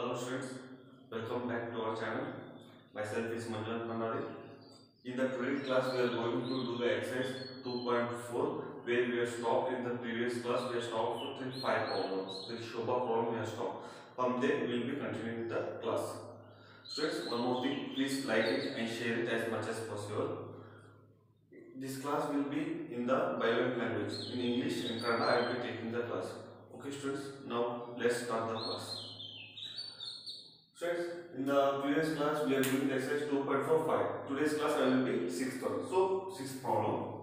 Hello students, welcome back to our channel. Myself is Manjunath Mandari. In the today's class, we are going to do the exercise 2.4, where we have stopped in the previous class. We have stopped with 5 problems. With Shobha problem we have stopped. From there, we will be continuing the class. Students, one more thing, please like it and share it as much as possible. This class will be in the bilingual language. In English and Kannada, I will be taking the class. Okay students, now let's start the class. Students, in the previous class we are doing the exercise 2.45. Today's class I will be 6th one. So, 6th problem.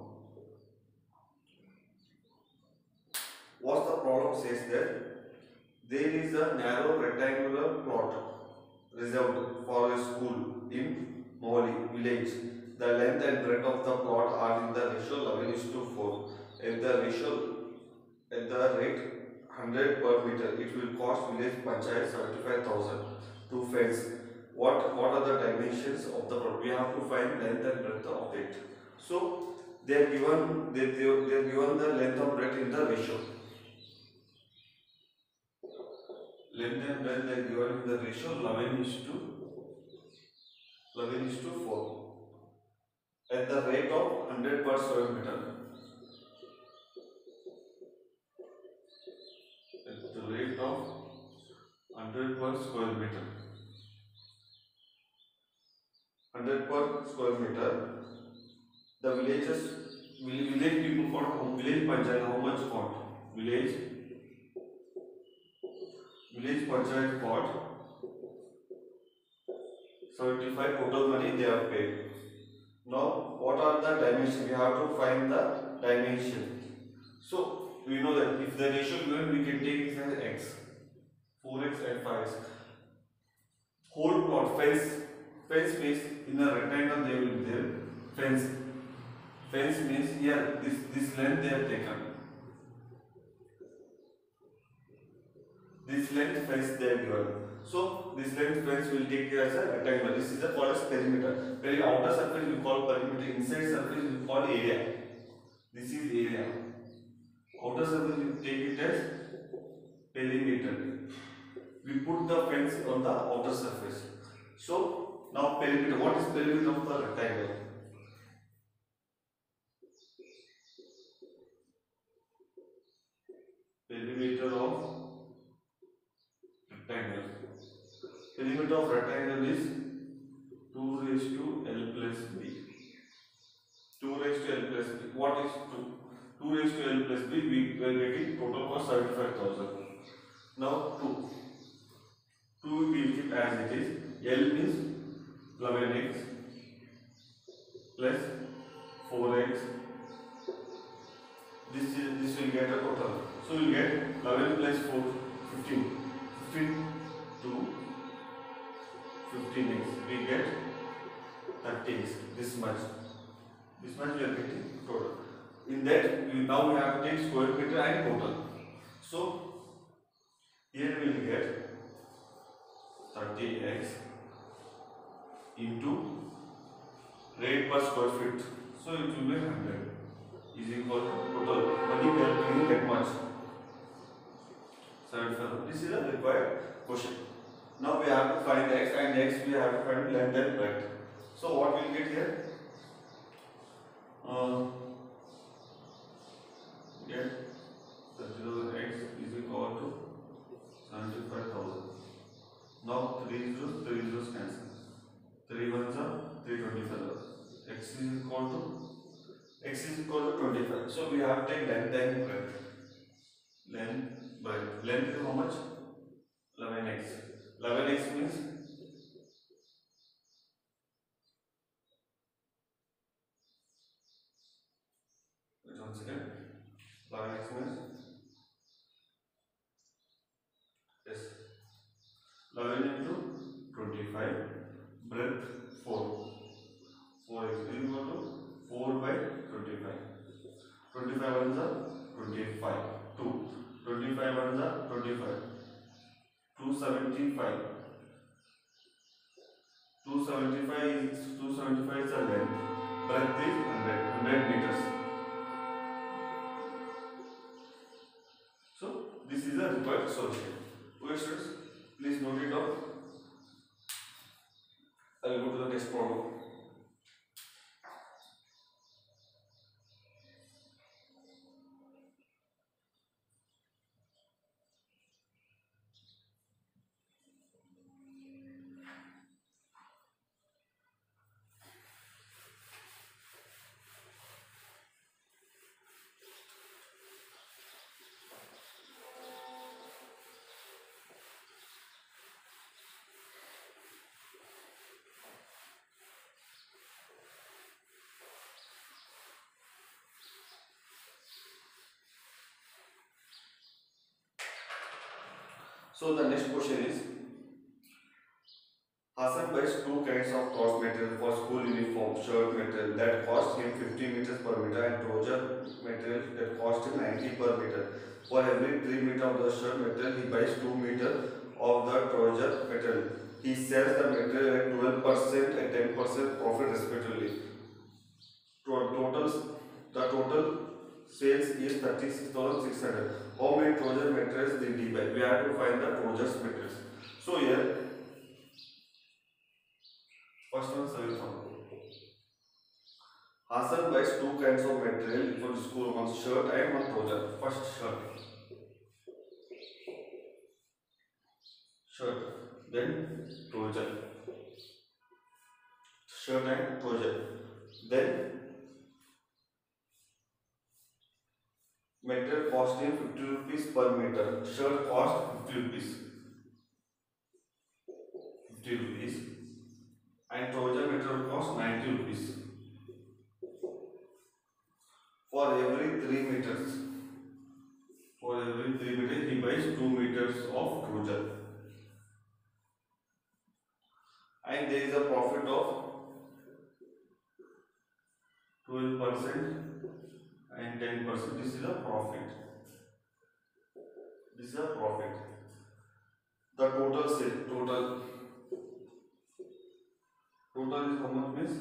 What the problem says that there is a narrow rectangular plot reserved for a school in Mohali village. The length and breadth of the plot are in the ratio 11:4. If the ratio at the rate 100 per meter, it will cost village panchayat 75,000 to fence. What are the dimensions of the plot? We have to find length and breadth of it. So they are given the length and breadth in the ratio. Length and breadth they are given in the ratio 11:4 at the rate of 100 per square meter. At the rate of 100 per square meter. 100 per square meter. The village people got village panchayat how much got? Village panchayat got 75 total money they have paid. Now what are the dimensions? We have to find the dimension. So we know that if the ratio given we can take it as x, 4x and 5x. Whole plot fence means in a rectangle they will be there. Fence means here this length they have taken. This length fence they have given. So this length fence will take as a rectangle. This is called as perimeter. Outer surface we call perimeter. Inside surface we call area. This is area. Outer surface we take it as perimeter. We put the fence on the outer surface. So now perimeter. What is perimeter of the rectangle? Perimeter of rectangle. Perimeter of rectangle is 2 raised to L plus B. 2 raised to L plus B. What is 2? 2 raised to L plus B. We are getting total cost 75,000. Now 2. 2 we will keep as it is. L means 11x plus 4x. This will get a total. So we will get 11 plus 4, 15. 15 to 15x. We get 30x. This much we are getting total. In that now we have to take square meter and total. So here we will get 30x into rate per square feet. So it will be 100 is equal to total money we are paying that much. 75. This is a required question. Now we have to find x and x we have to find length and breadth. So what we will get here? Get 30,000x is equal to 75,000. Now 3 zeros cancel. 3 ones are 325. X is equal to 25. So we have to take length and breadth. Length is how much? 11x. 11x means once again 11x means yes 11 into 25 breadth 4x is equal to 4 by 25. 25 ones are 25. 2. 25 ones are 25. 275. 275 is the length. Breadth is 100 meters. So this is a required solution. Okay students, Please note it down. I will go to the next problem. So the next question is, Hassan buys two kinds of cloth material for school uniform shirt material that cost him 50 meters per meter and trouser material that cost him 90 per meter. For every 3 meter of the shirt material, he buys 2 meter of the trouser material. He sells the material at 12% and 10% profit respectively. The total sales is 36,600. How many trouser materials did he buy? We have to find the trousers materials. So here, first one, 7,000. Hassan buys two kinds of material for the school, one shirt and one trouser. First shirt, then trouser. Shirt and trouser. Then material cost him 50 rupees per meter. Shirt cost 50 rupees. 50 rupees. And trouser material cost 90 rupees. For every 3 meters, he buys 2 meters of trouser. And there is a profit of 12% and 10%. This is a profit. This is a profit. The total sale, total is how much means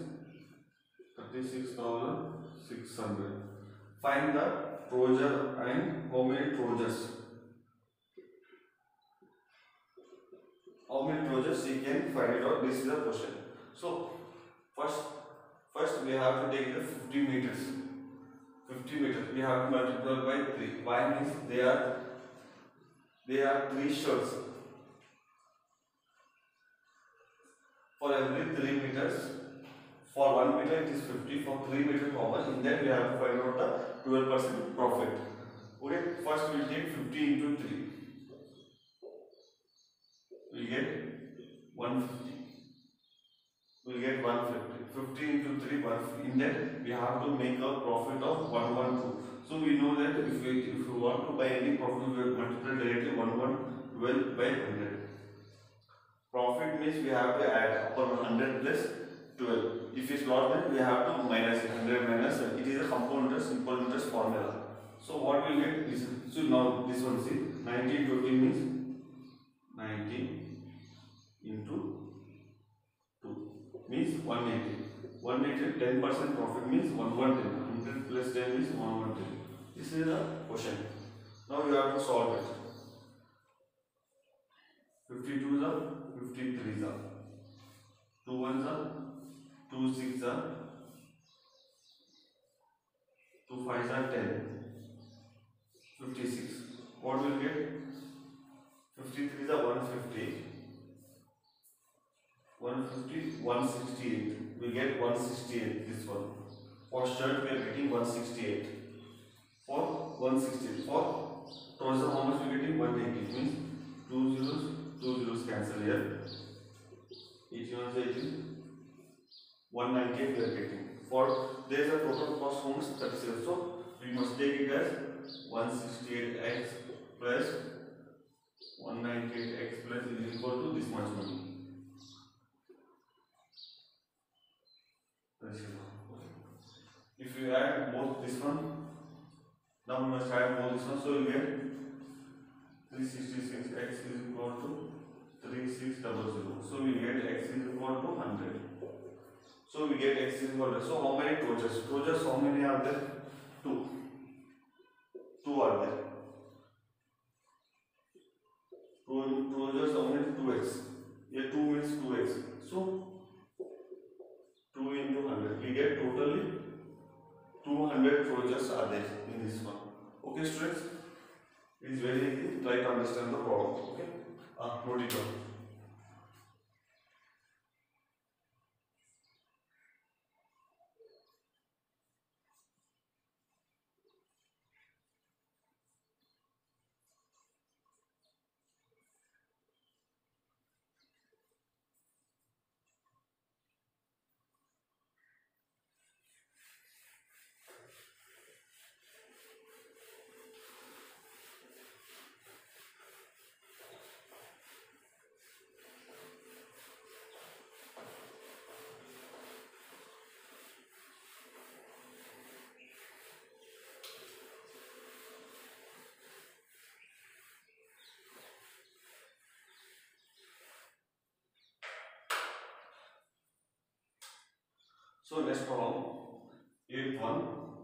36,600. Find the trouser and how many trousers. How many trousers you can find it out. This is the question. So first we have to take the 50 meters. 50 meters. We have to multiply by 3. Why means they are 3 shirts. For every 3 meters, for 1 meter it is 50, for 3 meters how much? In that we have to find out the 12% profit. Okay, first we will take 50 into 3. We will get 150. We will get 150. 50 into 3, 150. In that we have to make a profit of 112. So we know that if you want to buy any profit, we will multiply directly 112 by 100. Profit means we have to add upon 100 plus 12. If it's loss, then we have to minus 100 minus. It is a compound interest, simple interest formula. So what we will get is, so now this one, see, 90 into 20 means 90 into 2 means 180. 180, 10% profit means 110. 100 plus 10 is 110. This is the question. Now you have to solve it. 52 is 53 is 2 1s are 2 6 are 2 5s are 10. 56. What will get? 53 is 150. 150, 168. We get 168. This one. For shirt we are getting 168. For 168. For trouser how much we are getting? 180. Means 2 zeros. 2 zeros cancel here. 81 is 18. 198 we are getting. For there is a total cost how much? 37. So we must take it as 168x plus 198x plus is equal to this much money. If you add both this one, now we must add both this one, so you will get 366x is equal to 3600. So we get x is equal to 100. So we get x is equal to, so how many trousers? Trousers how many are there? 2. 2 are there. Trousers means 2x. Here 2 means 2x. So 2 into 100. We get totally 200 trousers are there in this one. Okay, students? It is very easy. Try to understand the problem. Okay? Note it down. So next problem, 8.1.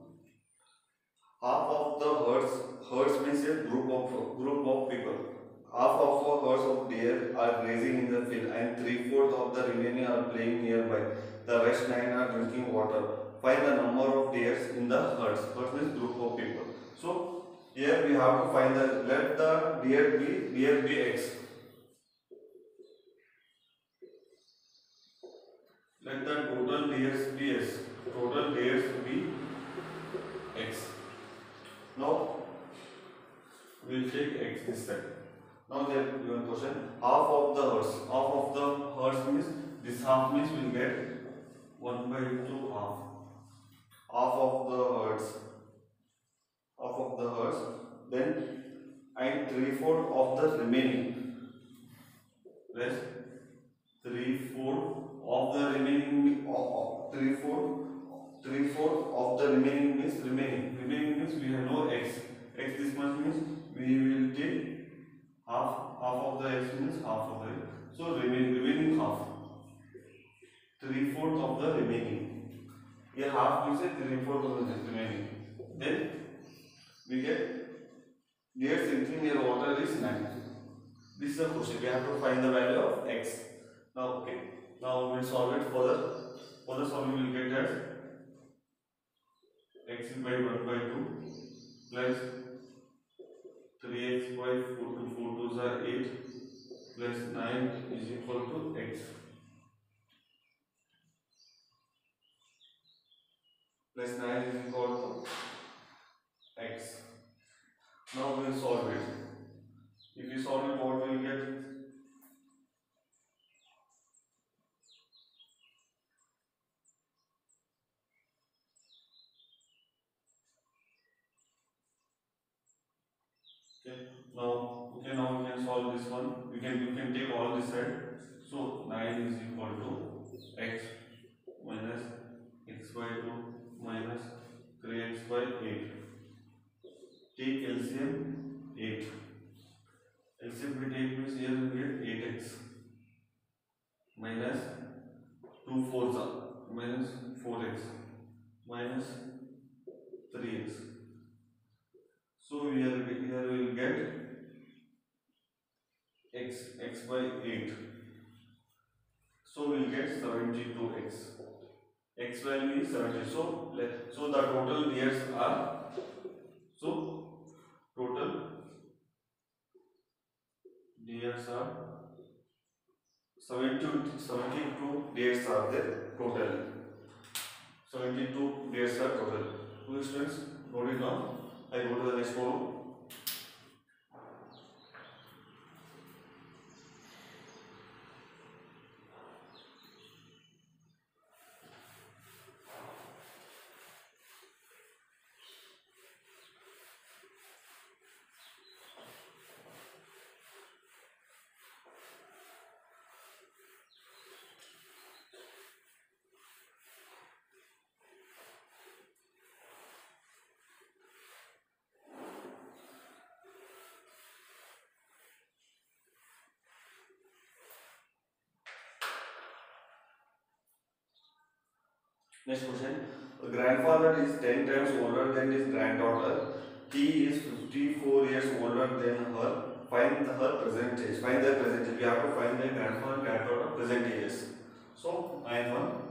Half of the herds means a group of people. Half of a herds of deer are grazing in the field, and 3/4 of the remaining are playing nearby. The rest 9 are drinking water. Find the number of deers in the herds. Herds means group of people. So here we have to find the let the deer be x. Let the total deers be s. Total deers be x. Now we will take x this side. Now there given question, half of the herds. Half of the herds means this half means we will get 1/2 half. Half of the herds. Half of the herds. Then and 3/4 of the remaining. Plus 3/4 of the remaining of 3/4 of the remaining means remaining means we have no x. X this much means we will take half of the x means half of the x. So remaining half. 3/4 of the remaining. Here half means 3/4 of the remaining. Then we get deer drinking near water is 9. This is the question. We have to find the value of x. Now okay. Now we will solve it further. For the solving we will get as x is by 1/2 plus 3x by 4 to 4 2s are 8 plus 9 is equal to x. Plus 9 is equal to x. Now we will solve it. If we solve it, what we will get? Now we can solve this one. You can take all this side. So 9 is equal to x minus x by 2 minus 3x by 8. Take LCM 8. LCM we take means here we get 8x minus 2 4s minus 4x minus 3x. So here we will get x by 8. So we will get 72x. X value is 70. So the total deers are total deers are 72 deers are there total. 72 deers are total. Two students, note it down. I go to the next problem. Next question. A grandfather is 10 times older than his granddaughter. He is 54 years older than her. find her present age. Find their present age. We have to find their grandfather and granddaughter present ages. So 9th one.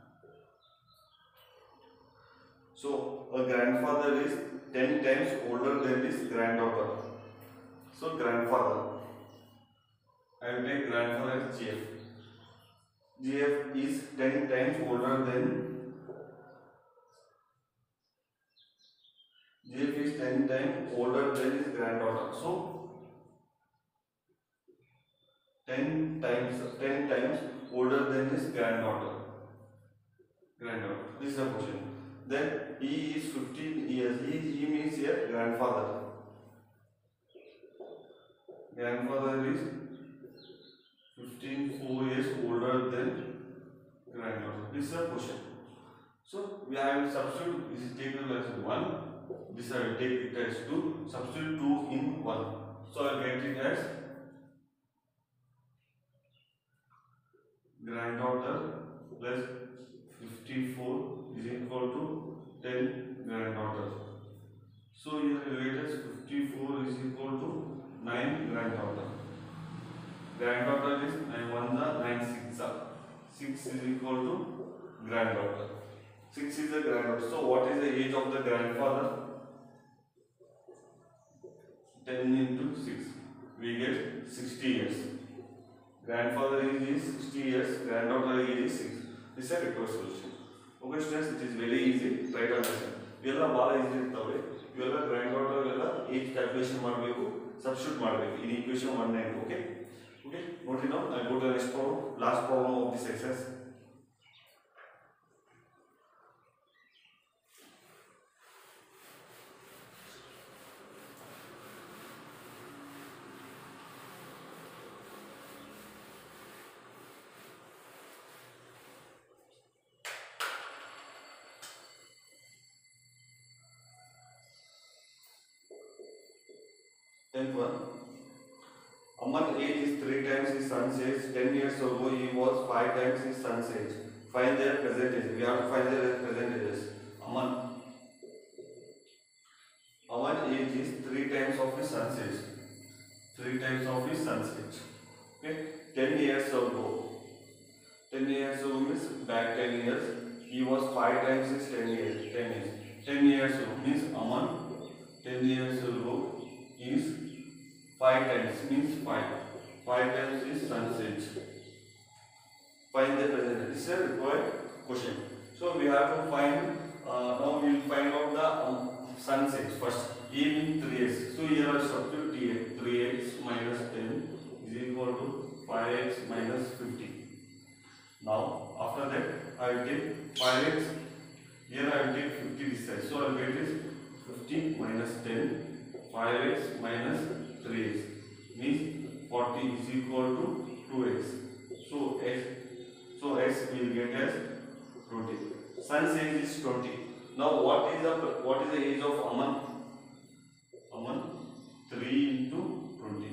So a grandfather is 10 times older than his granddaughter. So grandfather, I will take grandfather as GF. GF is 10 times older than GF is 10 times older than his granddaughter. So 10 times older than his granddaughter. This is the question. Then he is 15 years. He means here grandfather. Grandfather is 4 years older than granddaughter. This is the question. So we have substitute. This is taken as 1. This I will take it as 2. Substitute 2 in 1. So I will get it as granddaughter plus 54 is equal to 10 granddaughter. So here we get as 54 is equal to 9 granddaughter. Granddaughter is 9 1 9 6 6 is equal to granddaughter. 6 is the granddaughter. So what is the age of the grandfather? 10 into 6. We get 60 years. Grandfather age is 60 years. Granddaughter age is 6. This is a required solution. Okay students, it is very easy. Try to understand. ಇವೆಲ್ಲ ಭಾಳ easy ಇರ್ತವೆ. ಇವೆಲ್ಲ grand ಎಲ್ಲ age calculation ಮಾಡಬೇಕು, substitute ಮಾಡಬೇಕು in equation 1 and 2. Okay. Okay. Note it down. I go to the next problem. Last problem of this exercise. Tenth one. Aman's age is 3 times his son's age. 10 years ago he was 5 times his son's age. Find their present age. We have to find their present ages. Aman's age is 3 times of his son's age. 3 times of his son's age. Okay. 10 years ago. 10 years ago means back 10 years. He was 5 times his 10 years. 10 years. 10 years ago means Aman 10 years ago is 5 times means 5. 5 times is son's age. Find the present age. This is a required question. So we have to find. Now we will find out the son's age first. A means 3 years. So here I substitute T. 3x minus 10 is equal to 5x minus 50. Now after that I will take 5x. Here I will take 50 this side. So I will get this 50 minus 10. 5x minus 3x means 40 is equal to 2x. So x will get as 20. Son's age is 20. Now what is the age of Aman? Aman 3 into 20.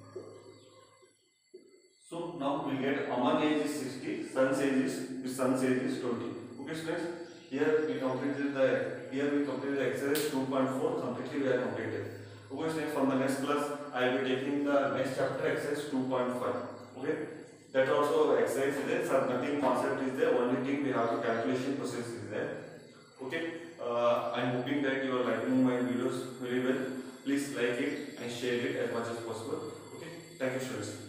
So now we get Aman age is 60. Son's age is 20. Okay students. Here we completed the exercise 2.4 completely. We are completed. Okay students, from the next class I will be taking the next chapter exercise 2.5. Okay, that also exercise is there. Some nothing concept is there. Only thing we have the calculation process is there. Okay, I am hoping that you are liking my videos very well. Please like it and share it as much as possible. Okay, thank you students.